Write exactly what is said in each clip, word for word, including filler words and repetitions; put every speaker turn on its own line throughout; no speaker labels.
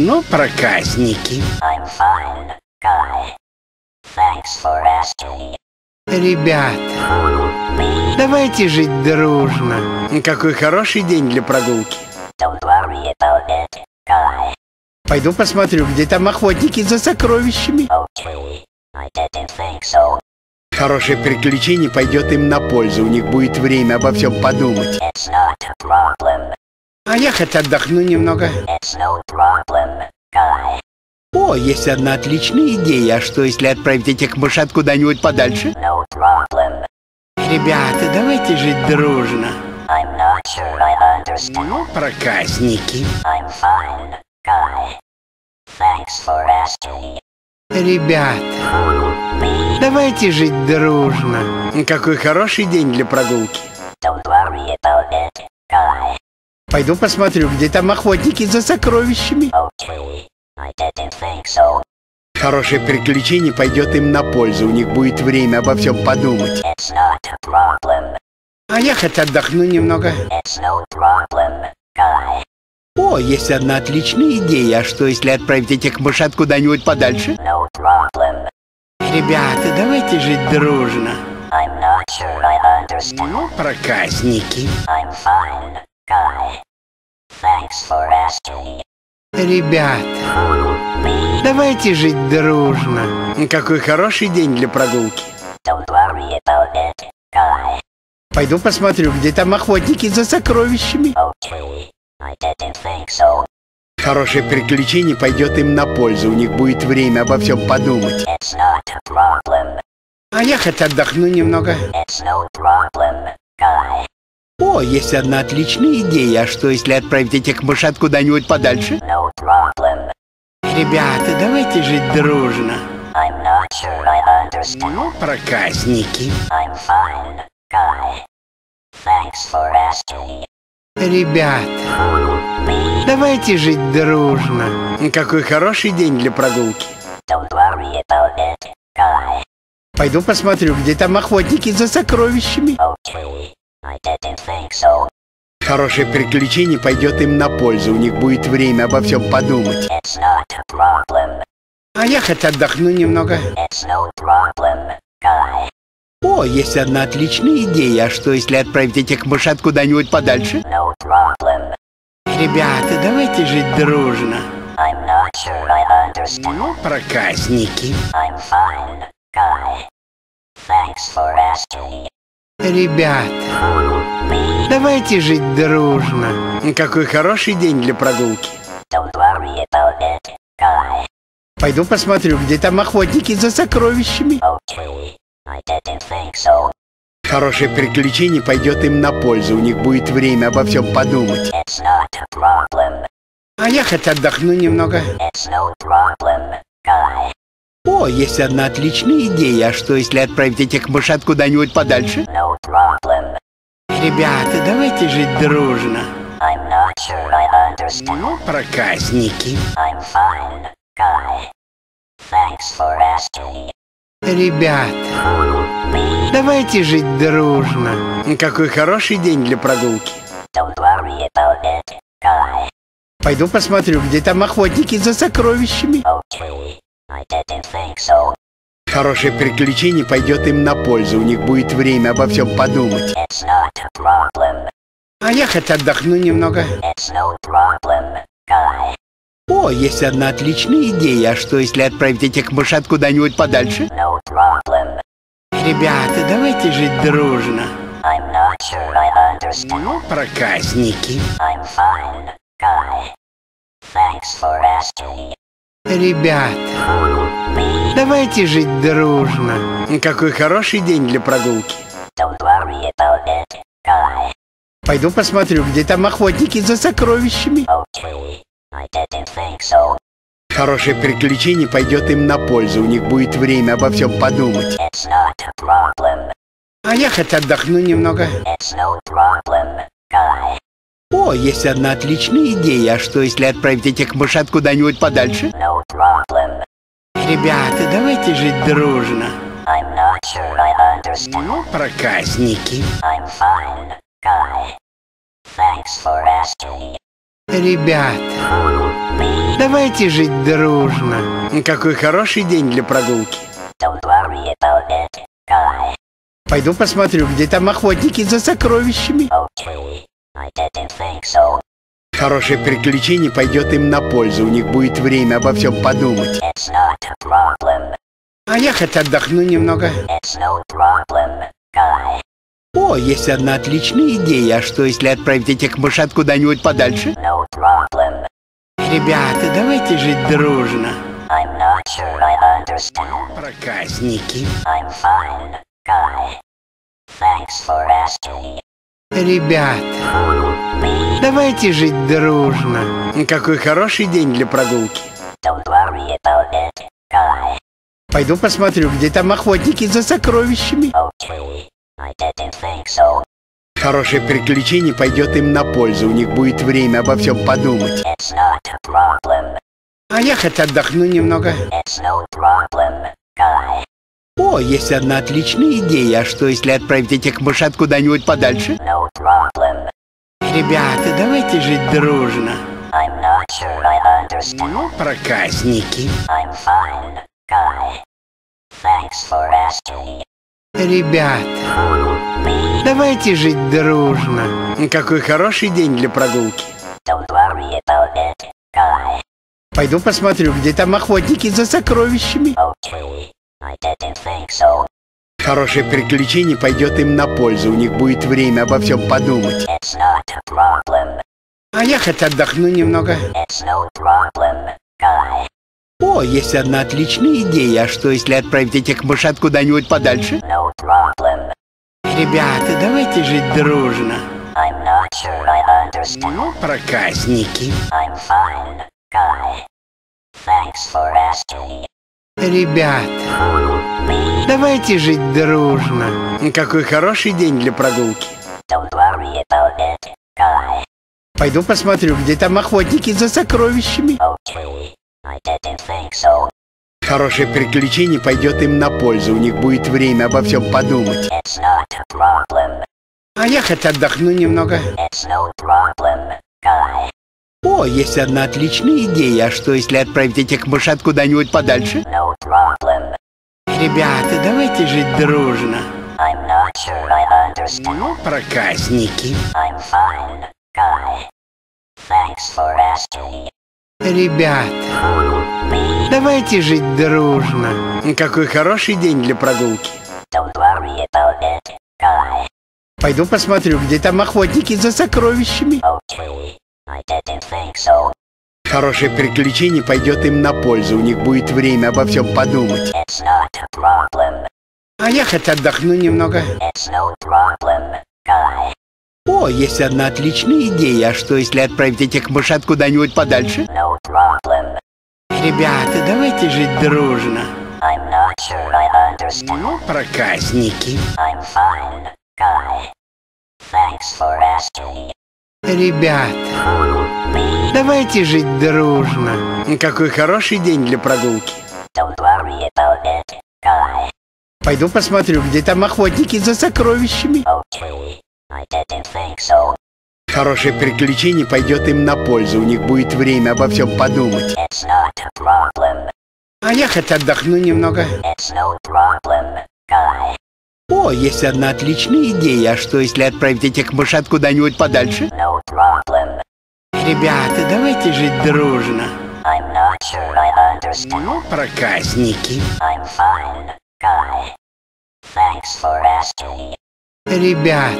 Ну, проказники.
I'm fine, Guy. Thanks for asking.
Ребята,
Me?
давайте жить дружно. Какой хороший день для прогулки.
Don't worry about it, Guy.
Пойду посмотрю, где там охотники за сокровищами.
Okay, I didn't think so.
Хорошее приключение пойдет им на пользу. У них будет время обо всем подумать.
It's not a problem.
А я хоть отдохну немного.
It's no problem, Guy.
О, есть одна отличная идея. А что, если отправить этих мышат куда-нибудь подальше?
No problem.
Ребята, давайте жить дружно.
I'm not sure I understand.
Ну, проказники.
I'm fine, Guy. Thanks for asking.
Ребята,
Me?
давайте жить дружно. Какой хороший день для прогулки.
Don't worry about it, Guy.
Пойду посмотрю, где там охотники за сокровищами.
Okay, I didn't think so.
Хорошее приключение пойдет им на пользу. У них будет время обо всем подумать.
It's not a problem.
А я хоть отдохну немного.
It's no problem, Guy.
О, есть одна отличная идея. А что, если отправить этих мышат куда-нибудь подальше?
No problem.
Ребята, давайте жить дружно.
I'm not sure I understand.
Ну, проказники.
I'm fine, Guy. Thanks for asking.
Ребята,
Me?
давайте жить дружно. Какой хороший день для прогулки.
Don't worry about it, Guy.
Пойду посмотрю, где там охотники за сокровищами.
Okay, I didn't think so.
Хорошее приключение пойдет им на пользу. У них будет время обо всем подумать.
It's not a problem.
А я хоть отдохну немного.
It's no problem, Guy.
О, есть одна отличная идея. А что, если отправить этих мышат куда-нибудь подальше?
No problem.
Ребята, давайте жить дружно.
I'm not sure I understand.
Ну, проказники.
I'm fine, Guy. Thanks for asking.
Ребята,
Me?
давайте жить дружно. Какой хороший день для прогулки.
Don't worry about it, Guy.
Пойду посмотрю, где там охотники за сокровищами.
Okay, I didn't think so.
Хорошее приключение пойдет им на пользу. У них будет время обо всем подумать.
It's not a problem.
А я хоть отдохну немного.
It's no problem, Guy.
О, есть одна отличная идея. А что, если отправить этих мышат куда-нибудь подальше?
No problem.
Ребята, давайте жить дружно.
I'm not sure I understand.
Ну, проказники.
I'm fine, Guy. Thanks for asking.
Ребята,
Me?
давайте жить дружно. Какой хороший день для прогулки.
Don't worry about it, Guy.
Пойду посмотрю, где там охотники за сокровищами.
Okay, I didn't think so.
Хорошее приключение пойдет им на пользу. У них будет время обо всем подумать.
It's not a problem.
А я хоть отдохну немного.
It's no problem, Guy.
О, есть одна отличная идея. А что, если отправить этих мышат куда-нибудь подальше?
No problem.
Ребята, давайте жить дружно.
I'm not sure I understand.
Ну, проказники.
I'm fine, Guy. Thanks for asking.
Ребята,
Me?
давайте жить дружно. Какой хороший день для прогулки.
Don't worry about it, Guy.
Пойду посмотрю, где там охотники за сокровищами.
Okay, I didn't think so.
Хорошее приключение пойдет им на пользу. У них будет время обо всем подумать.
It's not a problem.
А я хоть отдохну немного.
It's no problem, Guy.
О, есть одна отличная идея. А что, если отправить этих мышат куда-нибудь подальше?
No problem.
Ребята, давайте жить дружно.
I'm not sure I understand.
Ну, проказники.
I'm fine, Guy. Thanks for asking.
Ребята,
Me?
давайте жить дружно. Какой хороший день для прогулки.
Don't worry about it, Guy.
Пойду посмотрю, где там охотники за сокровищами.
Okay, I didn't think so.
Хорошее приключение пойдет им на пользу. У них будет время обо всем подумать.
It's not a problem.
А я хоть отдохну немного.
It's no problem, Guy.
О, есть одна отличная идея. А что, если отправить этих мышат куда-нибудь подальше?
No problem.
Ребята, давайте жить дружно.
I'm not sure I understand.
Ну, проказники.
I'm fine, Guy. Thanks for asking.
Ребята, давайте жить дружно. Какой хороший день для прогулки.
Don't worry about it, guy.
Пойду посмотрю, где там охотники за сокровищами.
Okay, I didn't think so.
Хорошее приключение пойдет им на пользу. У них будет время обо всем подумать.
It's not a problem.
А я хоть отдохну немного.
It's no problem, guy.
О, есть одна отличная идея. А что, если отправить этих мышат куда-нибудь подальше?
No problem.
Ребята, давайте жить дружно.
I'm not sure I understand.
Проказники.
I'm fine, guy. Thanks for asking.
Ребята,
Me?
давайте жить дружно. Какой хороший день для прогулки.
Don't worry about it, guy.
Пойду посмотрю, где там охотники за сокровищами.
Okay, I didn't think so.
Хорошее приключение пойдет им на пользу. У них будет время обо всем подумать.
It's not a problem.
А я хоть отдохну немного.
It's no problem, guy.
О, есть одна отличная идея. А что, если отправить этих мышат куда-нибудь подальше?
No problem.
Ребята, давайте жить дружно.
I'm not sure I understand.
Проказники.
I'm fine, guy. Thanks for asking.
Ребята,
Me?
давайте жить дружно. Какой хороший день для прогулки.
Don't worry about it, guy.
Пойду посмотрю, где там охотники за сокровищами.
Okay, I didn't think so.
Хорошее приключение пойдет им на пользу. У них будет время обо всем подумать.
It's not a problem.
А я хоть отдохну немного.
It's no problem, guy.
О, есть одна отличная идея. А что, если отправить этих мышат куда-нибудь подальше?
No problem.
Ребята, давайте жить дружно.
I'm not sure I understand.
Проказники.
I'm fine, guy. Thanks for asking.
Ребята,
Me?
давайте жить дружно. Какой хороший день для прогулки.
Don't worry about it, guy.
Пойду посмотрю, где там охотники за сокровищами.
Okay, I didn't think so.
Хорошее приключение пойдет им на пользу. У них будет время обо всем подумать.
It's not a problem.
А я хоть отдохну немного.
It's no problem, guy.
О, есть одна отличная идея. А что, если отправить этих мышат куда-нибудь подальше?
No problem.
Ребята, давайте жить дружно.
I'm not sure I understand.
Проказники.
I'm fine, guy. Thanks for asking.
Ребята,
Me?
давайте жить дружно. Какой хороший день для прогулки.
Don't worry about it, guy.
Пойду посмотрю, где там охотники за сокровищами.
Okay, I didn't think so.
Хорошее приключение пойдет им на пользу. У них будет время обо всем подумать.
It's not a problem.
А я хоть отдохну немного.
It's no problem, guy.
О, есть одна отличная идея. А что, если отправить этих мышат куда-нибудь подальше?
No problem.
Ребята, давайте жить дружно.
I'm not sure I understand.
Проказники.
I'm fine, guy. Thanks for asking.
Ребята,
Me?
давайте жить дружно. Какой хороший день для прогулки.
Don't worry about it, guy.
Пойду посмотрю, где там охотники за сокровищами.
Okay, I didn't think so.
Хорошее приключение пойдет им на пользу. У них будет время обо всем подумать.
It's not a problem.
А я хоть отдохну немного.
It's no problem, guy.
О, есть одна отличная идея. А что, если отправить этих мышат куда-нибудь подальше?
No problem.
Ребята, давайте жить дружно.
I'm not sure I understand.
Проказники.
I'm fine, guy. Thanks for asking.
Ребята,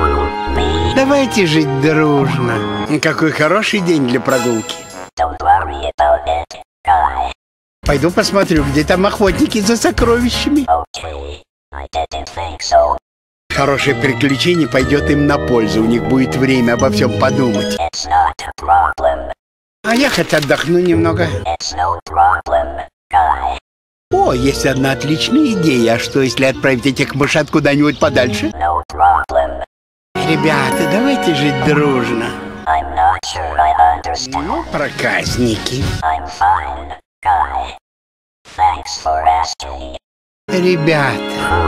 Me?
давайте жить дружно. Какой хороший день для прогулки.
Don't worry about it, guy.
Пойду посмотрю, где там охотники за сокровищами.
Okay, I didn't think so.
Хорошее приключение пойдет им на пользу. У них будет время обо всем подумать.
It's not a problem.
А я хоть отдохну немного.
It's no problem, guy.
О, есть одна отличная идея. А что, если отправить этих мышат куда-нибудь подальше?
No problem.
Ребята, давайте жить дружно.
I'm not sure I understand.
Проказники.
I'm fine, guy. Thanks for asking.
Ребята,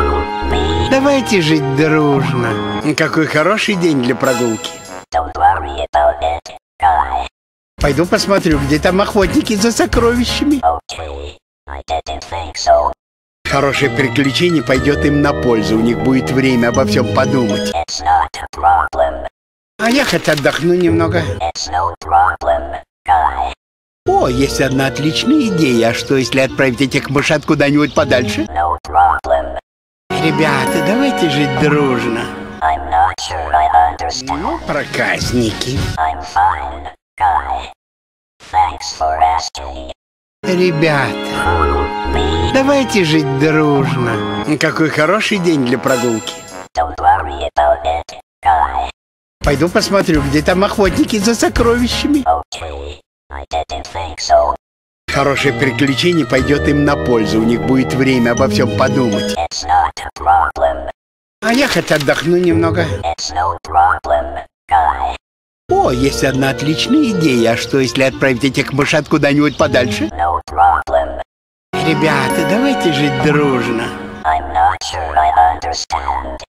Me?
давайте жить дружно. Какой хороший день для прогулки.
Don't worry about it, Guy.
Пойду посмотрю, где там охотники за сокровищами.
Okay. I didn't think so.
Хорошее приключение пойдет им на пользу. У них будет время обо всем подумать.
It's not a problem.
А я хоть отдохну немного.
It's no problem, Guy.
О, есть одна отличная идея. А что, если отправить этих мышат куда-нибудь подальше?
No problem.
Ребята, давайте жить дружно.
I'm not sure I understand.
Ну, проказники.
I'm fine, Guy. Thanks for asking.
Ребята,
Me.
давайте жить дружно. Какой хороший день для прогулки.
Don't worry about it, Guy.
Пойду посмотрю, где там охотники за сокровищами.
Okay. I didn't think so.
Хорошее приключение пойдет им на пользу. У них будет время обо всем подумать.
It's not a problem.
А я хоть отдохну немного.
It's no problem, Guy.
О, есть одна отличная идея. А что, если отправить этих мышат куда-нибудь подальше?
No problem.
Ребята, давайте жить дружно.
I'm not sure I understand.